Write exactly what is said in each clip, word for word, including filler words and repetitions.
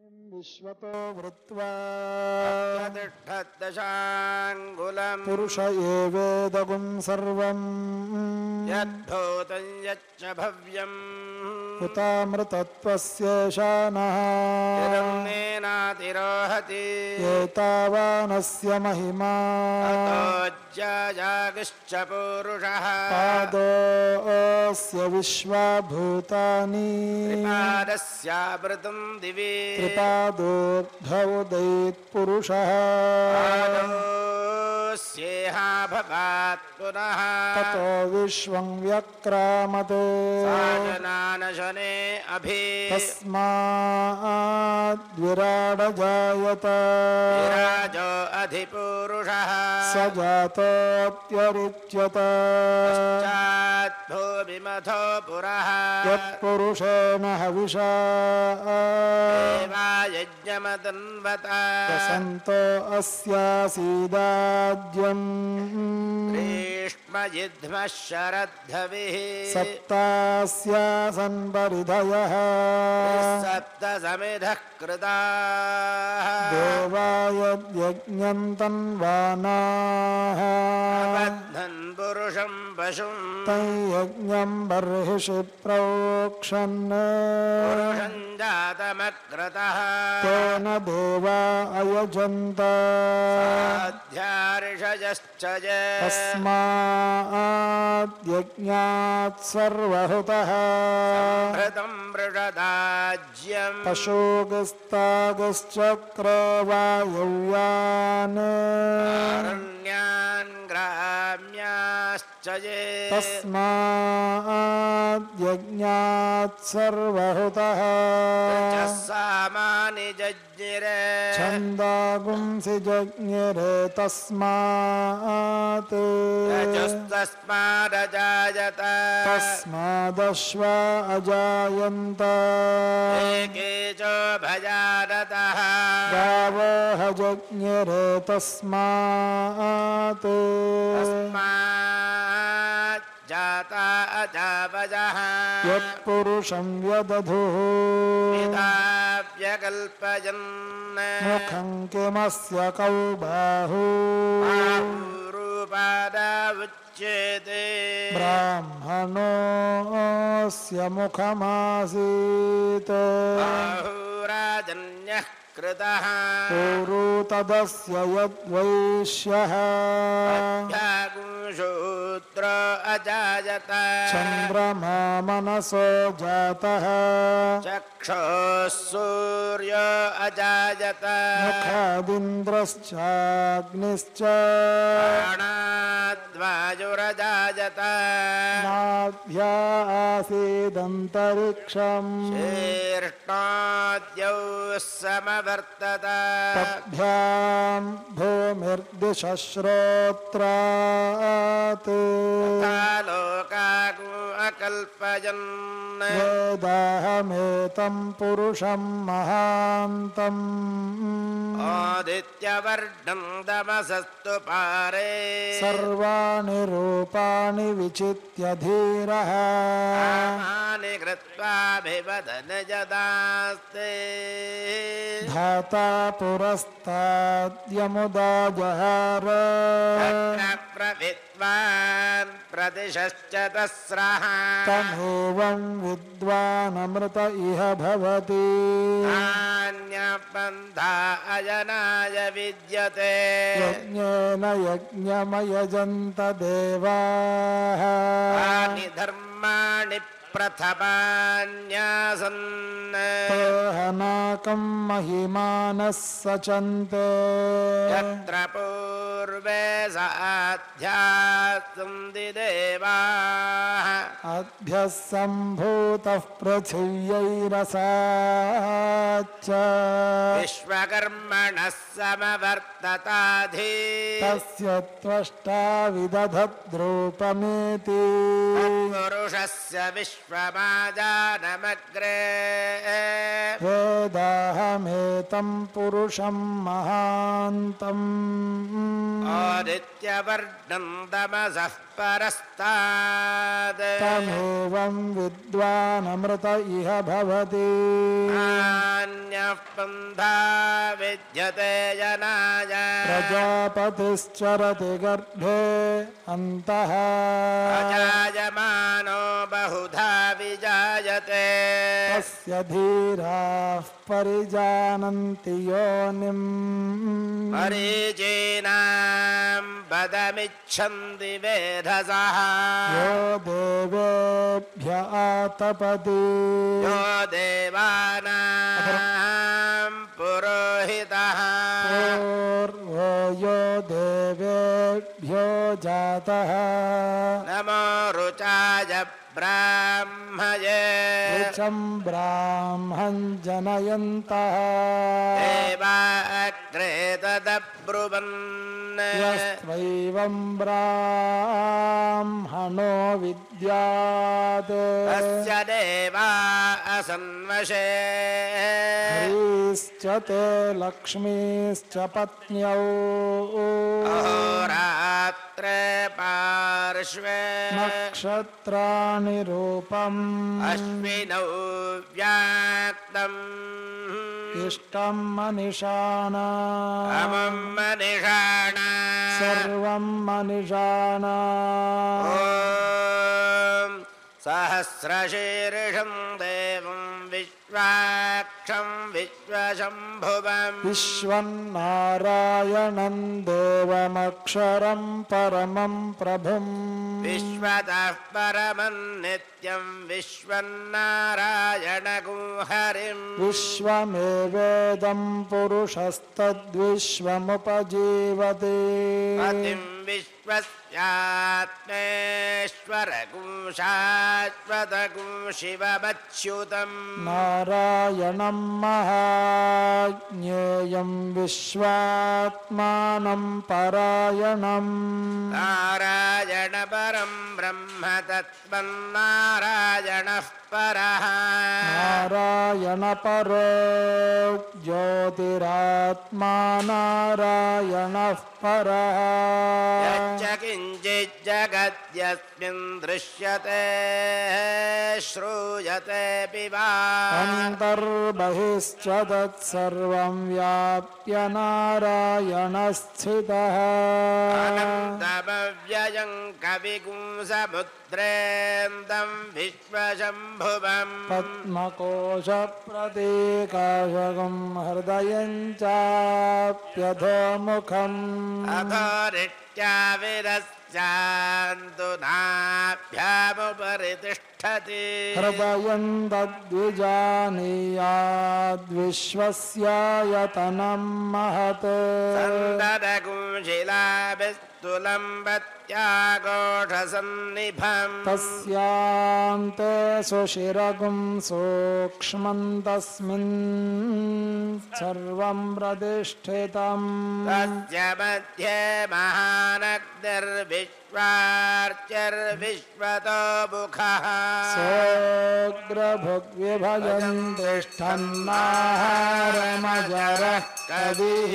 विश्वतो वृत्वा तिष्ठद्दशाङ्गुलम् पुरुष एवेदगुं सर्वम् यद्भूतं यच्च भव्यम् उतामृतत्वस्येषानः तिरुन्नेनातिरोहति एतावानस्य महिमा अतोऽज्जायागश्च पूरुषः पादोऽस्य विश्वाभूतानि त्रिपादस्यावृतं दिवि त्रिपादोऽर्धोदयेत्पुरुषः पादोऽस्येहा भवात् पुनः ततो विश्वं व्यक्रामते साजनानशने अभि तस्माद्विराडजायत विराजो अधिपुरुषः स जातोऽत्यरिच्यत पश्चाद्भूमिमथो पुरः यत्पुरुषेण हविषा देवायज्ञमतन्वता वसन्तो अस्यासीदाद्यम् ग्रीष्मयुध्मः शरद्धविः सप्तास्यासन् परिधयः सप्त समिधः कृताः देवायज्ञं तन्वानाः बद्धन् पुरुषं पशुम् तं यज्ञं बर्हिषि प्रोक्षन् पुरुषं जातमक्रतः तेन देवा अयजन्त अध्यार्षयश्च ये तस्माद्यज्ञात् सर्वहुतः भृतं मृषदाज्यम् पशुगस्तागश्चक्रे वायव्यान् अरण्यान् ग्राम्याश्च ये तस्माद्यज्ञात् सर्वहुतः च सामानि जज्ञिरे छन्दागुंसि जज्ञिरे तस्मात् रजस्तस्मादजायत तस्मादश्वा अजायन्त एके च भजानतः गावः जज्ञिरे तस्मात् तस्मात् जाता अजावजः यत्पुरुषं व्यदधुः व्यकल्पयन् मुखं किमस्य कौ बाहू रूपादावुच्यते ब्राह्मणोऽस्य मुखमासीत् बाहुराजन्यः कृतः ऊरू तदस्य यद्वैश्यः शूद्र अजायत चन्द्रमा मनसो जातः चक्षुः सूर्य अजायत मुखादिन्द्रश्चाग्निश्च प्राणाद्वायुरजायत नाभ्या आसीदन्तरिक्षम् शीर्ष्णाद्यौ समवर्तत तद्भ्यां भूमिर्दिशः श्रोत्रात् लोकागु अकल्पयन् वेदाहमेतं पुरुषं महान्तम् आदित्यवर्णं तमसस्तु पारे सर्वाणि रूपाणि विचित्य धीरः कामानि कृत्वाभिवदन यदास्ते धाता पुरस्ताद्यमुदा जहार प्रविद्वान् प्रतिशश्च तस्रः तमेवं विद्वानमृत इह भवति नान्यपन्था अजनाय विद्यते यज्ञेन यज्ञमयजन्त देवाः तानि धर्माणि प्रथमान्यासन् हनाकं महिमानः सचन्ते यत्र पूर्वे साध्यासन्ति देवाः अभ्यः सम्भूतः पृथिव्यैरसाच्च विश्वकर्मणः समवर्तताधि तस्य त्वष्टा विदधद्रूपमेति पुरुषस्य विश्वमाजानमग्रे वेदाहमेतं पुरुषं महान्तम् आदित्यवर्णं तमसः परस्तात् तमेवं विद्वानमृत इह भवति नान्यः पन्था विद्यते जनाय प्रजापतिश्चरति गर्भे अन्तः अजायमानो बहुधा विजायते तस्य धीराः परिजानन्ति योनिम् मरीचीनां पदमिच्छन्ति वेधसः यो देवेभ्य आतपति यो देवानां पुरोहितः पूर्वो यो देवेभ्यो जातः नमो रुचाय ब्राह्मये ऋचं ब्राह्मं जनयन्तः देवा अग्रे तदब्रुवन् यस्त्वैवं ब्राह्मणो विद्यात् तस्य देवा असन्वशे हरीश्च ते लक्ष्मीश्च पत्न्यौ अहोरात्रे पार्श्वे नक्षत्राणि रूपम् अश्विनौ व्याक्तम् इष्टं मनिषाणा अमं मनिषाणा सर्वं मनिषाणा ॐ सहस्रशीर्षं देवं विश्वाक्षं विश्वशम्भुवम् विश्वन्नारायणं देवमक्षरं परमं प्रभुम् विश्वतः परमं नित्यं विश्वन्नारायणगुं हरिम् विश्वमेवेदं पुरुषस्तद्विश्वमुपजीवति पतिं विश्वस्यात्मेश्वरगुं शाश्वतगुं शिवमच्युतम् नारायणं महाज्ञेयं विश्वात्मानं परायणम् नारायण परं ब्रह्म तत्त्वं नारायणः परः नारायणपरो ज्योतिरात्मा नारायणः परः यच्च किञ्चिज्जगद्यस्मिन् दृश्यते श्रूयतेऽपि वा अन्तर्बहिश्च तत्सर्वं व्याप्य नारायणस्थितः अनन्तमव्ययं कविगुंसमुद्रेन्दं विश्वशम्भुवम् पद्मकोशप्रतीकाशकं हृदयं चाप्यधोमुखम् अधोरित्याविरस्यान्तु नाभ्यामुपरि तिष्ठति हृदयं तद्विजानीयाद्विश्वस्यायतनं महत् सन्ददगुंशिलाभिस्तुलम्बत्याघोषसन्निभम् तस्यान्ते सुशिरगुं सूक्ष्मं तस्मिन् सर्वं प्रतिष्ठितम् तस्य मध्ये महानग्निर्विश्वार्चिर्विश्वतो मुखः सोऽग्रभुग्विभजन् तिष्ठन्नाहारमजरः कविः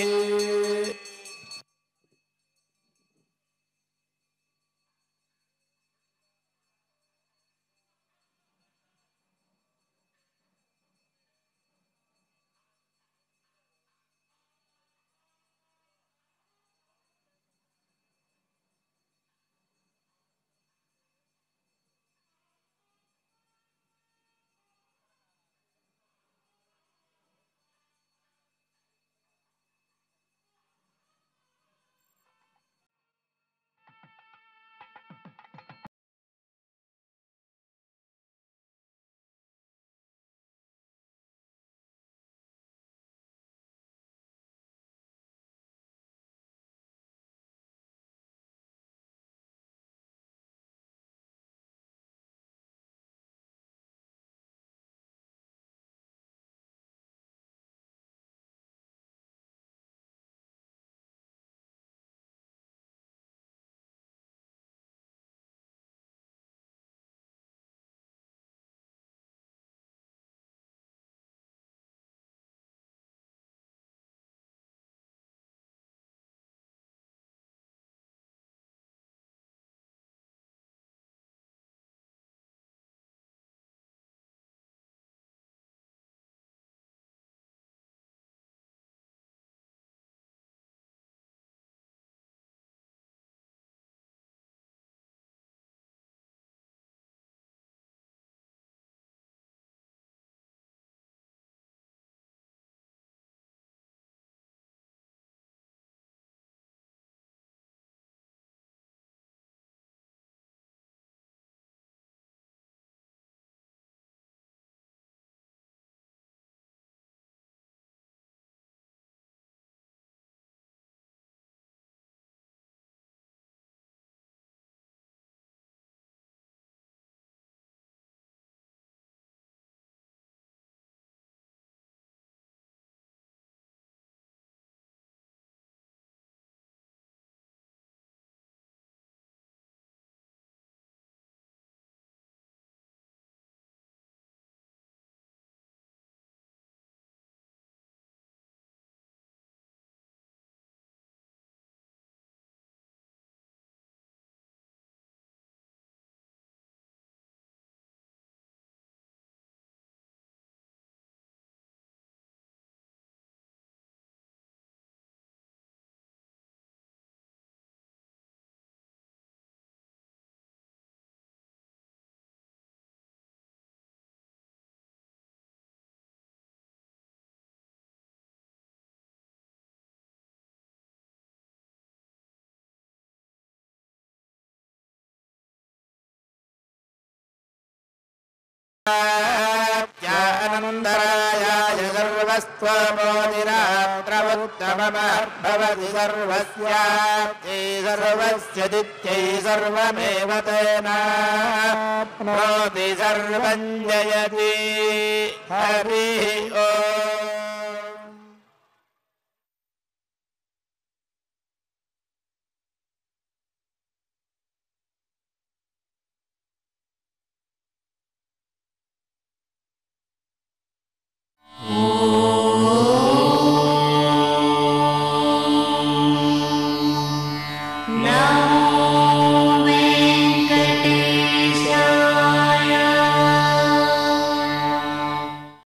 सर्वानन्तरायाय सर्वस्त्वमोदिरात्रमुत्तममर्भवति सर्वस्याप्त्यै सर्वस्य दित्यै सर्वमेव तेनाप्नोति सर्वं जयति हरिः ओम्।